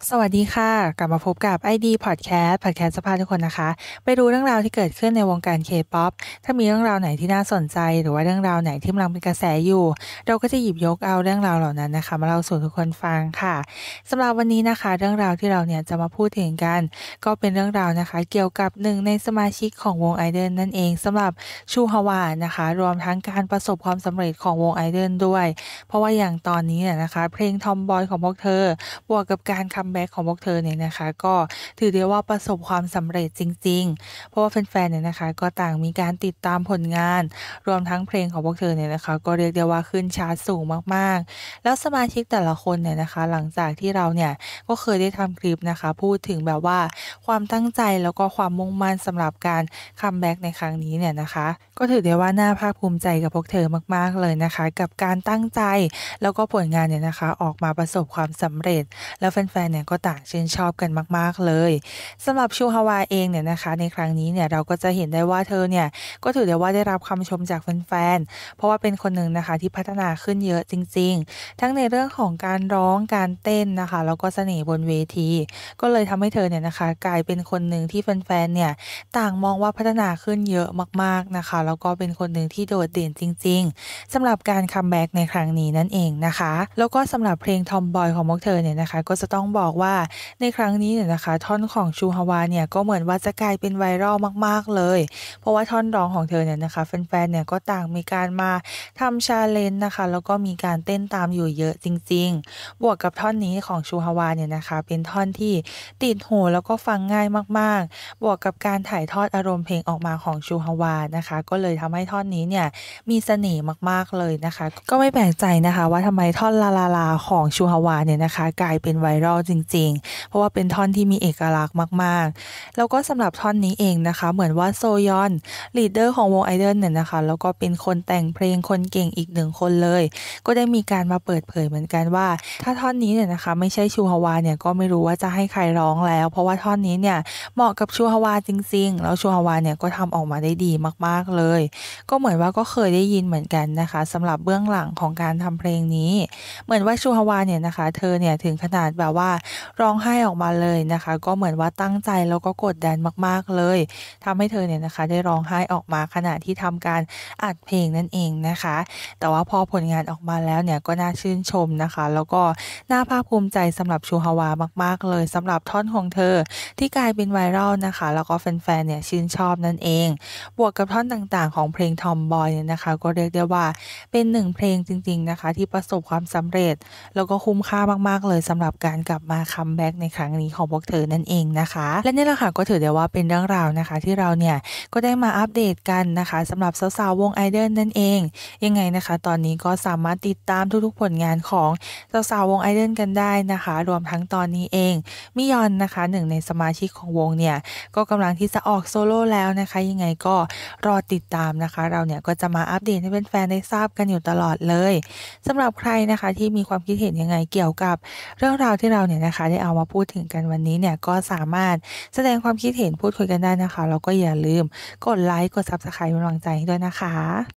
สวัสดีค่ะกลับมาพบกับ ID Podcast จะพาทุกคนนะคะไปรู้เรื่องราวที่เกิดขึ้นในวงการ K-pop ถ้ามีเรื่องราวไหนที่น่าสนใจหรือว่าเรื่องราวไหนที่กำลังเป็นกระแสอยู่เราก็จะหยิบยกเอาเรื่องราวเหล่านั้นนะคะมาเล่าสู่ทุกคนฟังค่ะสำหรับวันนี้นะคะเรื่องราวที่เราเนี่ยจะมาพูดถึงกันก็เป็นเรื่องราวนะคะเกี่ยวกับหนึ่งในสมาชิกของวง IDOL นั่นเองสำหรับชูฮวานะคะรวมทั้งการประสบความสำเร็จของวง IDOL ด้วยเพราะว่าอย่างตอนนี้เนี่ยนะคะเพลง Tomboy ของพวกเธอบวกกับการคัมแบ็กของพวกเธอเนี่ยนะคะก็ถือได้ว่าประสบความสำเร็จจริงๆเพราะว่าแฟนๆเนี่ยนะคะก็ต่างมีการติดตามผลงานรวมทั้งเพลงของพวกเธอเนี่ยนะคะก็เรียกได้ว่าขึ้นชาร์ตสูงมากๆแล้วสมาชิกแต่ละคนเนี่ยนะคะหลังจากที่เราเนี่ยก็เคยได้ทำคลิปนะคะพูดถึงแบบว่าความตั้งใจแล้วก็ความมุ่งมั่นสำหรับการคัมแบ็กในครั้งนี้เนี่ยนะคะก็ถือได้ว่าน่าภาคภูมิใจกับพวกเธอมากๆเลยนะคะกับการตั้งใจแล้วก็ผลงานเนี่ยนะคะออกมาประสบความสำเร็จ แล้วแฟนๆเนี่ยก็ต่างชื่นชอบกันมากๆเลยสำหรับชูฮาวาเองเนี่ยนะคะในครั้งนี้เนี่ยเราก็จะเห็นได้ว่าเธอเนี่ยก็ถือได้ว่าได้รับคำชมจากแฟนๆเพราะว่าเป็นคนหนึ่งนะคะที่พัฒนาขึ้นเยอะจริงๆทั้งในเรื่องของการร้องการเต้นนะคะแล้วก็เสน่ห์บนเวทีก็เลยทำให้เธอเนี่ยนะคะกลายเป็นคนหนึ่งที่แฟนๆเนี่ยต่างมองว่าพัฒนาขึ้นเยอะมากๆนะคะแล้วก็เป็นคนหนึ่งที่โดดเด่นจริงๆสำหรับการคัมแบ็กในครั้งนี้นั่นเองนะคะแล้วก็สำหรับเพลง Tomboy ของพวกเธอเนี่ยนะคะก็จะต้องบอกว่าในครั้งนี้เนี่ยนะคะท่อนของชูฮาวาเนี่ยก็เหมือนว่าจะกลายเป็น viral มากๆเลยเพราะว่าท่อนร้องของเธอเนี่ยนะคะแฟนๆเนี่ยก็ต่างมีการมาทำ challenge นะคะแล้วก็มีการเต้นตามอยู่เยอะจริงๆบวกกับท่อนนี้ของชูฮาวาเนี่ยนะคะเป็นท่อนที่ติดหูแล้วก็ฟังง่ายมากๆบวกกับการถ่ายทอดอารมณ์เพลงออกมาของชูฮาวานะคะก็เลยทำให้ท่อนนี้เนี่ยมีเสน่ห์มากๆเลยนะคะก็ไม่แปลกใจนะคะว่าทำไมท่อนลาลาลาของชูฮาวาเนี่ยนะคะกลายเป็น viral จริงๆเพราะว่าเป็นท่อนที่มีเอกลักษณ์มากๆแล้วก็สำหรับท่อนนี้เองนะคะเหมือนว่าโซยอนลีดเดอร์ของวง IDOL เนี่ยนะคะแล้วก็เป็นคนแต่งเพลงคนเก่งอีกหนึ่งคนเลยก็ได้มีการมาเปิดเผยเหมือนกันว่าถ้าท่อนนี้เนี่ยนะคะไม่ใช่ชูฮาวาเนี่ยก็ไม่รู้ว่าจะให้ใครร้องแล้วเพราะว่าท่อนนี้เนี่ยเหมาะกับชูฮาวาจริงๆแล้วชูฮาวาเนี่ยก็ทำออกมาได้ดีมากๆเลยก็เหมือนว่าก็เคยได้ยินเหมือนกันนะคะสำหรับเบื้องหลังของการทำเพลงนี้เหมือนว่าชูฮาวาเนี่ยนะคะเธอเนี่ยถึงขนาดแบบว่าร้องไห้ออกมาเลยนะคะก็เหมือนว่าตั้งใจแล้วก็กดดันมากๆเลยทำให้เธอเนี่ยนะคะได้ร้องไห้ออกมาขณะที่ทำการอัดเพลงนั่นเองนะคะแต่ว่าพอผลงานออกมาแล้วเนี่ยก็น่าชื่นชมนะคะแล้วก็น่าภาคภูมิใจสำหรับชูฮาวามากๆเลยสำหรับท่อนของเธอที่กลายเป็น viral นะคะแล้วก็แฟนๆเนี่ยชื่นชอบนั่นเองบวกกับท่อนต่างๆของเพลง Tomboy เนี่ยนะคะก็เรียกได้ว่าเป็นหนึ่งเพลงจริงๆนะคะที่ประสบความสำเร็จแล้วก็คุ้มค่ามากๆเลยสำหรับการกลับมาคัมแบ็กในครั้งนี้ของพวกเธอนั่นเองนะคะและนี่แหละค่ะก็ถือได้ว่าเป็นเรื่องราวนะคะที่เราเนี่ยก็ได้มาอัปเดตกันนะคะสำหรับสาวๆวง IDOL นั่นเองยังไงนะคะตอนนี้ก็สามารถติดตามทุกๆผลงานของสาวๆวง IDOL กันได้นะคะรวมทั้งตอนนี้เองมิยอนนะคะหนึ่งในสมาชิกของวงเนี่ยก็กำลังที่จะออกโซโล่แล้วนะคะยังไงก็รอติดตามนะคะเราเนี่ยก็จะมาอัปเดตให้แฟนๆได้ทราบกันอยู่ตลอดเลยสำหรับใครนะคะที่มีความคิดเห็นยังไงเกี่ยวกับเรื่องราวที่เราเนี่ยนะคะได้เอามาพูดถึงกันวันนี้เนี่ยก็สามารถแสดงความคิดเห็นพูดคุยกันได้นะคะแล้วก็อย่าลืมกดไลค์กด Subscribe เป็นกำลังใจให้ด้วยนะคะ